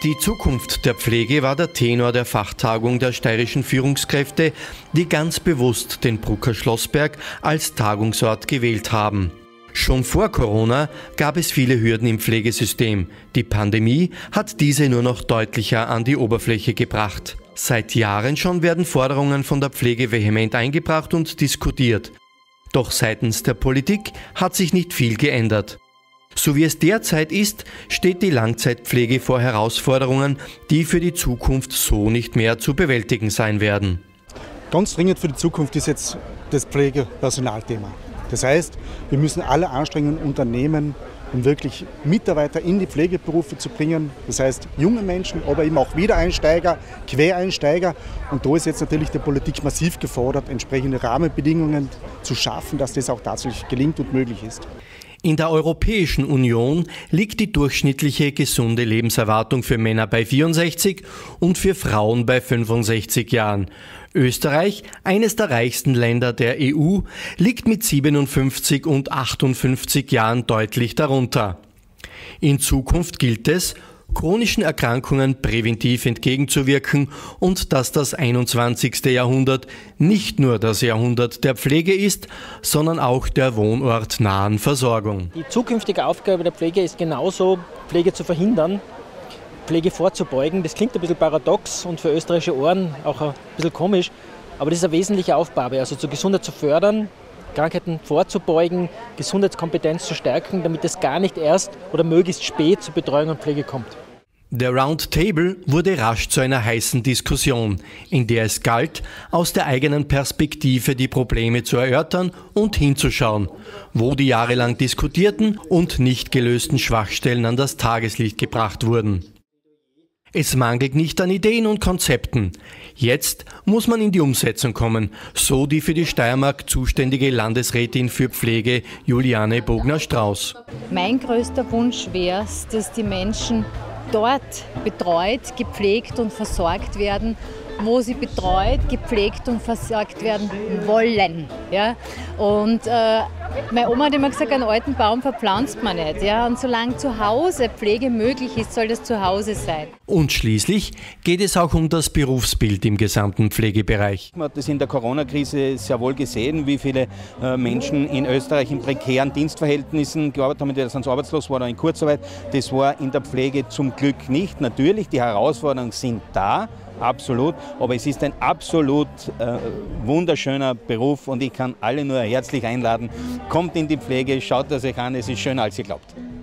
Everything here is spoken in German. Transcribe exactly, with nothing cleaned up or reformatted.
Die Zukunft der Pflege war der Tenor der Fachtagung der steirischen Führungskräfte, die ganz bewusst den Brucker Schlossberg als Tagungsort gewählt haben. Schon vor Corona gab es viele Hürden im Pflegesystem. Die Pandemie hat diese nur noch deutlicher an die Oberfläche gebracht. Seit Jahren schon werden Forderungen von der Pflege vehement eingebracht und diskutiert. Doch seitens der Politik hat sich nicht viel geändert. So wie es derzeit ist, steht die Langzeitpflege vor Herausforderungen, die für die Zukunft so nicht mehr zu bewältigen sein werden. Ganz dringend für die Zukunft ist jetzt das Pflegepersonalthema. Das heißt, wir müssen alle Anstrengungen unternehmen, um wirklich Mitarbeiter in die Pflegeberufe zu bringen. Das heißt, junge Menschen, aber eben auch Wiedereinsteiger, Quereinsteiger. Und da ist jetzt natürlich die Politik massiv gefordert, entsprechende Rahmenbedingungen zu schaffen, dass das auch tatsächlich gelingt und möglich ist. In der Europäischen Union liegt die durchschnittliche gesunde Lebenserwartung für Männer bei vierundsechzig und für Frauen bei fünfundsechzig Jahren. Österreich, eines der reichsten Länder der E U, liegt mit siebenundfünfzig und achtundfünfzig Jahren deutlich darunter. In Zukunft gilt es, chronischen Erkrankungen präventiv entgegenzuwirken und dass das einundzwanzigste Jahrhundert nicht nur das Jahrhundert der Pflege ist, sondern auch der wohnortnahen Versorgung. Die zukünftige Aufgabe der Pflege ist genauso, Pflege zu verhindern, Pflege vorzubeugen. Das klingt ein bisschen paradox und für österreichische Ohren auch ein bisschen komisch, aber das ist eine wesentliche Aufgabe, also zur Gesundheit zu fördern, Krankheiten vorzubeugen, Gesundheitskompetenz zu stärken, damit es gar nicht erst oder möglichst spät zur Betreuung und Pflege kommt. Der Roundtable wurde rasch zu einer heißen Diskussion, in der es galt, aus der eigenen Perspektive die Probleme zu erörtern und hinzuschauen, wo die jahrelang diskutierten und nicht gelösten Schwachstellen an das Tageslicht gebracht wurden. Es mangelt nicht an Ideen und Konzepten. Jetzt muss man in die Umsetzung kommen, so die für die Steiermark zuständige Landesrätin für Pflege Juliane Bogner-Strauß. Mein größter Wunsch wäre es, dass die Menschen dort betreut, gepflegt und versorgt werden, wo sie betreut, gepflegt und versorgt werden wollen. Ja? Und äh, meine Oma hat immer gesagt, einen alten Baum verpflanzt man nicht. Ja? Und solange zu Hause Pflege möglich ist, soll das zu Hause sein. Und schließlich geht es auch um das Berufsbild im gesamten Pflegebereich. Man hat das in der Corona-Krise sehr wohl gesehen, wie viele äh, Menschen in Österreich in prekären Dienstverhältnissen gearbeitet haben, die sonst arbeitslos waren oder in Kurzarbeit. Das war in der Pflege zum Glück nicht. Natürlich, die Herausforderungen sind da. Absolut, aber es ist ein absolut äh, wunderschöner Beruf und ich kann alle nur herzlich einladen, kommt in die Pflege, schaut das euch an, es ist schöner als ihr glaubt.